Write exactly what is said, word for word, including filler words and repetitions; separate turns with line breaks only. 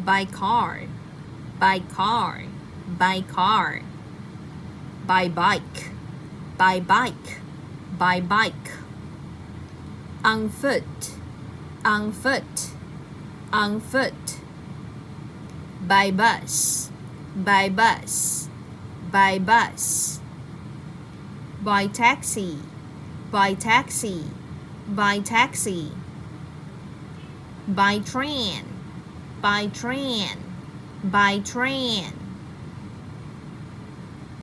by car, by car, by car, by bike, by bike, by bike, on foot, on foot, on foot, by bus, by bus, by bus, by taxi, by taxi, by taxi, by train, by train, by train,